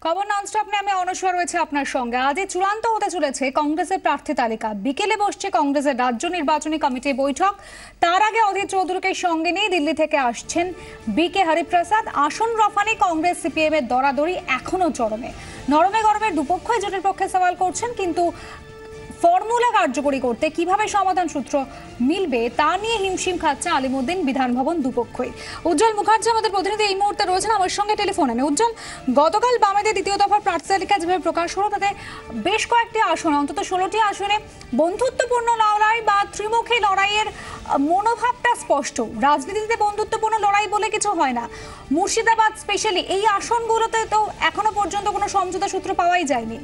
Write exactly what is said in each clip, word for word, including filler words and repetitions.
খবর ননস্টপ নিয়ে আমি অনস্বর রয়েছে আপনার সঙ্গে। আজই চূড়ান্ত হতে চলেছে কংগ্রেসের প্রার্থী তালিকা। বিকেলে বসছে কংগ্রেসের রাজ্য নির্বাচনী কমিটির বৈঠক। তার আগে অধীর চৌধুরীকে সঙ্গে নিয়ে দিল্লি থেকে আসছেন বি কে হরিপ্রসাদ। আসন রফানি কংগ্রেস সিপিএম এর দরাদরি এখনো চরমে। নরমে গরমে দুপক্ষই জোটের পক্ষে সওয়াল করছেন, কিন্তু ফর্মুলা কার্যকরী করতে কিভাবে সমাধান সূত্র মিলবে তা নিয়ে হিমশিম খাচ্ছে আলিমুদ্দিন বিধান ভবন দুপক্ষই। উজ্জ্বল মুখার্জি আমাদের প্রতিনিধি এই মুহূর্তে রয়েছেন আমার সঙ্গে টেলিফোনে। উজ্জ্বল, গতকাল বামেদের দ্বিতীয় দফার প্রার্থী তালিকা যেভাবে প্রকাশ হলো তাতে বেশ কয়েকটি আসনে, অন্তত ষোলোটি আসনে বন্ধুত্বপূর্ণ লড়াই বা ত্রিমুখী লড়াইয়ের মনোভাবটা স্পষ্ট। রাজনীতিতে বন্ধুত্বপূর্ণ লড়াই বলে কিছু হয় না। মুর্শিদাবাদ স্পেশালি এই আসনগুলোতে তো এখনো পর্যন্ত কোনো সমঝোতা সূত্র পাওয়াই যায়নি।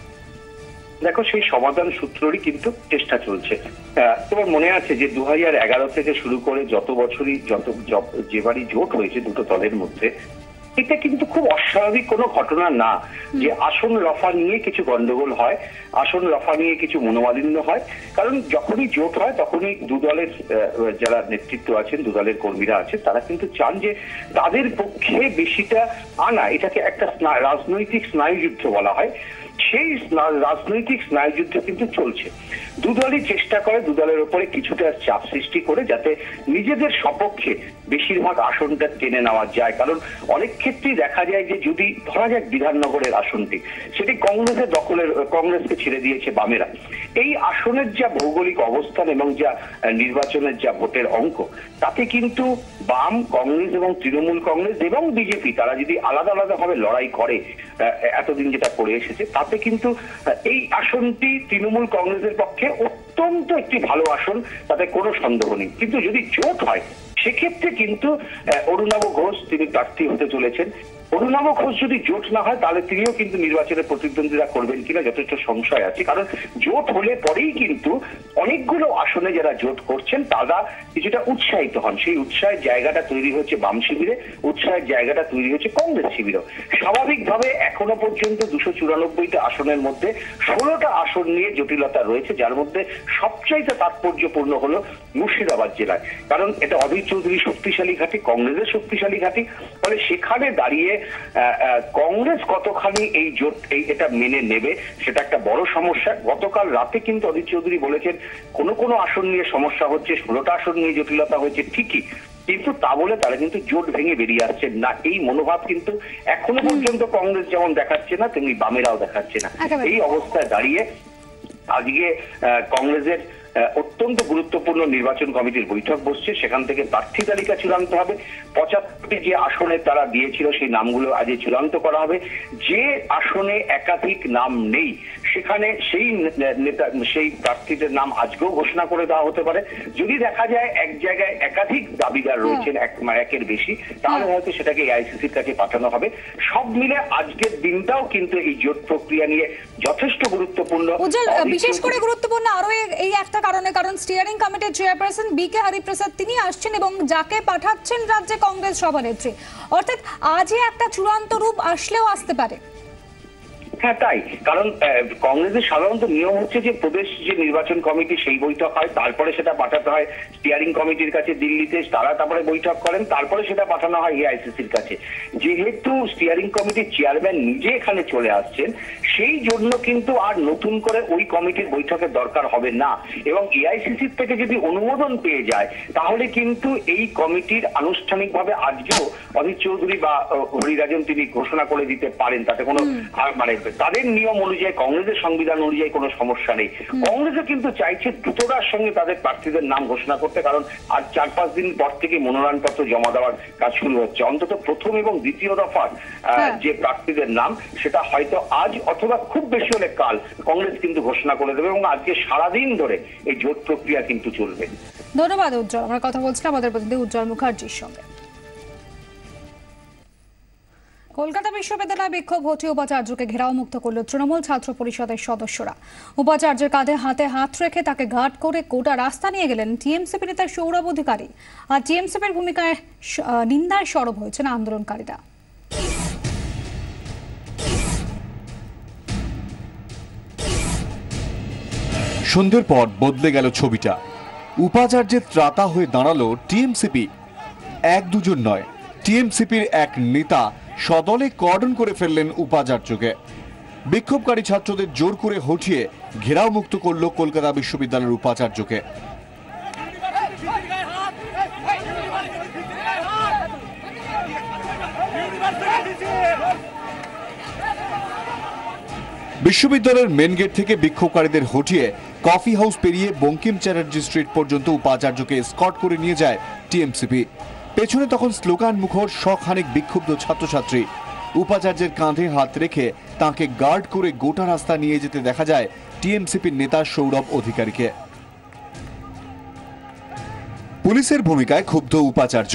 দেখো, সেই সমাধান সূত্রেরই কিন্তু চেষ্টা চলছে। তোমার মনে আছে যে দু হাজার এগারো থেকে শুরু করে যত বছরই যত যেবারই জোট হয়েছে দুটো দলের মধ্যে, এটা কিন্তু খুব অস্বাভাবিক কোনো ঘটনা না যে আসন রফা নিয়ে কিছু গন্ডগোল হয়, আসন রফা নিয়ে কিছু মনোমালিন্য হয়। কারণ যখনই জোট হয় তখনই দু দলের যারা নেতৃত্ব আছেন, দু দলের কর্মীরা আছেন, তারা কিন্তু চান যে তাদের পক্ষে বেশিটা আনা। এটাকে একটা রাজনৈতিক স্নায়ুযুদ্ধ বলা হয়। সেই রাজনৈতিক স্নায়ুযুদ্ধ কিন্তু চলছে। দুদলই চেষ্টা করে দুদলের উপরে কিছুটা চাপ সৃষ্টি করে যাতে নিজেদের সপক্ষে বেশিরভাগ আসনটা টেনে নেওয়া যায়। কারণ অনেক ক্ষেত্রেই দেখা যায় যে যদি ধরা যাক বিধাননগরের আসনটি, সেটি কংগ্রেসের দখলের, কংগ্রেসকে ছেড়ে দিয়েছে বামেরা। এই আসনের যা ভৌগোলিক অবস্থান এবং যা নির্বাচনের যা ভোটের অঙ্ক, তাতে কিন্তু বাম, কংগ্রেস এবং তৃণমূল কংগ্রেস এবং বিজেপি তারা যদি আলাদা আলাদা ভাবে লড়াই করে এতদিন যেটা করে এসেছে, তাতে কিন্তু এই আসনটি তৃণমূল কংগ্রেসের পক্ষে অত্যন্ত একটি ভালো আসন, তাতে কোনো সন্দেহ নেই। কিন্তু যদি জোট হয় সেক্ষেত্রে কিন্তু অরুণাভ ঘোষ তিনি প্রার্থী হতে চলেছেন। অরুণাভ ঘোষ যদি জোট না হয় তাহলে তিনিও কিন্তু নির্বাচনে প্রতিদ্বন্দ্বিতা করবেন কিনা যথেষ্ট সংশয় আছে। কারণ জোট হলে পরেই কিন্তু অনেকগুলো আসনে যারা জোট করছেন তারা কিছুটা উৎসাহিত হন। সেই উৎসাহের জায়গাটা তৈরি হচ্ছে বাম শিবিরে, উৎসাহের জায়গাটা তৈরি হচ্ছে কংগ্রেস শিবিরে। স্বাভাবিকভাবে এখনো পর্যন্ত দুশো চুরানব্বইটা আসনের মধ্যে ষোলোটা আসন নিয়ে জটিলতা রয়েছে, যার মধ্যে সবচাইতে তাৎপর্যপূর্ণ হলো মুর্শিদাবাদ জেলায়। কারণ এটা অধীর চৌধুরী শক্তিশালী ঘাঁটি, কংগ্রেসের শক্তিশালী ঘাঁটি। ফলে সেখানে দাঁড়িয়ে কংগ্রেস কতখানি এই জোট এই এটা মেনে নেবে সেটা একটা বড় সমস্যা। গতকাল রাতে কিন্তু অধীর চৌধুরী বলেছেন কোনো কোনো আসন নিয়ে সমস্যা হচ্ছে, ষোলোটা আসন নিয়ে জটিলতা হয়েছে ঠিকই, কিন্তু তা বলে তারা কিন্তু জোট ভেঙে বেরিয়ে আসছে না। এই মনোভাব কিন্তু এখনো পর্যন্ত কংগ্রেস যেমন দেখাচ্ছে না, তেমনি বামেরাও দেখাচ্ছে না। এই অবস্থায় দাঁড়িয়ে আজকে কংগ্রেসের অত্যন্ত গুরুত্বপূর্ণ নির্বাচন কমিটির বৈঠক বসছে। সেখান থেকে প্রার্থী তালিকা চূড়ান্ত হবে। পঁচাত্তরটি যে আসনে তারা দিয়েছিল সেই নামগুলো আজ চূড়ান্ত করা হবে। যে আসনে একাধিক নাম নেই সেখানে সেই নেতা সেই প্রার্থীদের নাম আজকেও ঘোষণা করে দেওয়া হতে পারে। যদি দেখা যায় এক জায়গায় একাধিক দাবিদার রয়েছেন, এক একের বেশি, তাহলে হয়তো সেটাকে এআইসিসির কাছে পাঠানো হবে। সব মিলে আজকের দিনটাও কিন্তু এই জোট প্রক্রিয়া নিয়ে যথেষ্ট গুরুত্বপূর্ণ। বিশেষ করে গুরুত্বপূর্ণ আরো এই একটা কারণে, কারণ স্টিয়ারিং কমিটির চেয়ারপারসন বি কে হরিপ্রসাদ তিনি আসছেন এবং যাকে পাঠাচ্ছেন রাজ্যে কংগ্রেস সভানেত্রী। অর্থাৎ আজই একটা চূড়ান্ত রূপ আসলেও আসতে পারে। হ্যাঁ, তাই। কারণ কংগ্রেসের সাধারণত নিয়ম হচ্ছে যে প্রদেশ যে নির্বাচন কমিটি সেই বৈঠক হয়, তারপরে সেটা পাঠাতে হয় স্টিয়ারিং কমিটির কাছে দিল্লিতে, তারা তারপরে বৈঠক করেন, তারপরে সেটা পাঠানো হয় এআইসিসির কাছে। যেহেতু স্টিয়ারিং কমিটির চেয়ারম্যান নিজে এখানে চলে আসছেন, সেই জন্য কিন্তু আর নতুন করে ওই কমিটির বৈঠকের দরকার হবে না। এবং এআইসিসির থেকে যদি অনুমোদন পেয়ে যায় তাহলে কিন্তু এই কমিটির আনুষ্ঠানিকভাবে আজকেও অধীর চৌধুরী বা হরিরাজন তিনি ঘোষণা করে দিতে পারেন। তাতে কোনো মানে তাদের নিয়ম অনুযায়ী, কংগ্রেসের সংবিধান অনুযায়ী কোনো সমস্যা নেই। কংগ্রেসও কিন্তু চাইছে দ্রুততার সঙ্গে তাদের প্রার্থীদের নাম ঘোষণা করতে, কারণ আজ চার পাঁচ দিন পর থেকে মনোনয়নপত্র জমা দেওয়ার কাজ শুরু হচ্ছে। অন্তত প্রথম এবং দ্বিতীয় দফার যে প্রার্থীদের নাম সেটা হয়তো আজ অথবা খুব বেশি হলে কাল কংগ্রেস কিন্তু ঘোষণা করে দেবে এবং আজকে সারাদিন ধরে এই জোট প্রক্রিয়া কিন্তু চলবে। ধন্যবাদ উজ্জ্বল। আমরা কথা বলছিলাম আমাদের প্রতিনিধি উজ্জ্বল মুখার্জির সঙ্গে। কলকাতা বিশ্ববিদ্যালয় বিক্ষোভ হচ্ছে, উপাচার্যকে ঘেরাও মুক্ত করল তৃণমূল ছাত্র পরিষদের সদস্যরা। উপাচার্যের কাঁধে হাতে হাত রেখে তাকে গার্ড করে গোটা রাস্তা নিয়ে গেলেন টিএমসিপি নেতা সৌরভ অধিকারী। আর টিএমসিপির ভূমিকায় নিন্দায় সরব হয়েছেন আন্দোলনকারীরা। সন্ধ্যের পর বদলে গেল ছবিটা। উপাচার্যের ত্রাতা হয়ে দাঁড়ালো টিএমসিপি। এক দুজন নয়, টিএমসিপির এক নেতা সদলে কর্ডন করে ফেললেন উপাচার্যকে। বিক্ষোভকারী ছাত্রদের জোর করে হটিয়ে ঘেরাও মুক্ত করল কলকাতা বিশ্ববিদ্যালয়ের উপাচার্যকে। বিশ্ববিদ্যালয়ের মেন গেট থেকে বিক্ষোভকারীদের হটিয়ে কফি হাউস পেরিয়ে বঙ্কিম চ্যাটার্জি স্ট্রিট পর্যন্ত উপাচার্যকে এসকর্ট করে নিয়ে যায় টিএমসিপি। পেছনে তখন স্লোগান মুখর শখানেক বিক্ষুব্ধ ছাত্রছাত্রী। উপাচার্যের কাঁধে হাত রেখে তাকে গার্ড করে গোটা রাস্তা নিয়ে যেতে দেখা যায় টিএমসিপির নেতা সৌরভ অধিকারীকে। পুলিশের ভূমিকায় ক্ষুব্ধ উপাচার্য।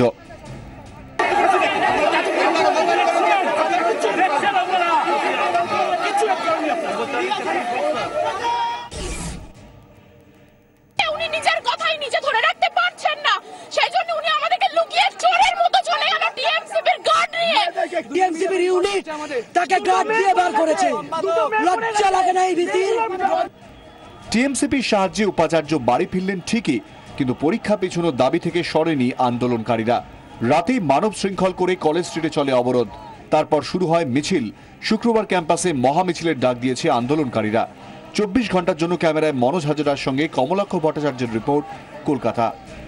টিএমসিপির সাহায্যে উপাচার্য বাড়ি ফিরলেন ঠিকই, কিন্তু পরীক্ষা পেছানোর দাবি থেকে সরেনি আন্দোলনকারীরা। রাতেই মানব শৃঙ্খল করে কলেজ স্ট্রিটে চলে অবরোধ। তারপর শুরু হয় মিছিল। শুক্রবার ক্যাম্পাসে মহামিছিলের ডাক দিয়েছে আন্দোলনকারীরা। চব্বিশ ঘন্টার জন্য ক্যামেরায় মনোজ হাজরার সঙ্গে কমলাক্ষ ভট্টাচার্যের রিপোর্ট, কলকাতা।